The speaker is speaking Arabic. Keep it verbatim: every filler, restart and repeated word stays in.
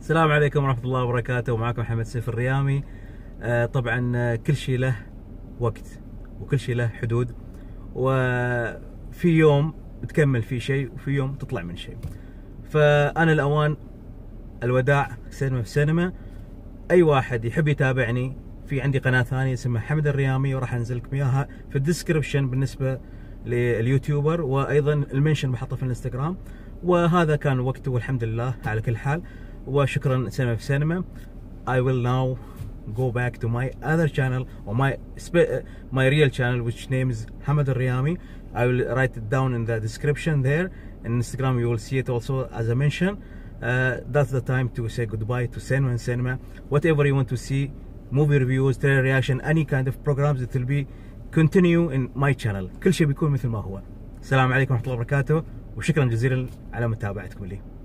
السلام عليكم ورحمة الله وبركاته، ومعكم محمد سيف الريامي. آه طبعا آه، كل شيء له وقت وكل شيء له حدود، وفي يوم تكمل فيه شيء وفي يوم تطلع من شيء. فأنا الأوان الوداع سينما في سينما. أي واحد يحب يتابعني، في عندي قناة ثانية اسمها حمد الريامي، وراح أنزل لكم إياها في الديسكربشن بالنسبة لليوتيوبر، وأيضا المنشن بحطه في الانستغرام. وهذا كان وقته والحمد لله على كل حال، وشكرا سينما في سينما. I will now go back to my other channel or my my real channel, which name is Hamad Al-Riyami. I will write it down in the description there. In Instagram you will see it also as I mentioned. Uh, that's the time to say goodbye to Cinema and Cinema. Whatever you want to see, movie reviews, trailer reaction, any kind of programs, it will be continue in my channel. كل شيء بيكون مثل ما هو. السلام عليكم ورحمة الله وبركاته، وشكرا جزيلا على متابعتكم لي.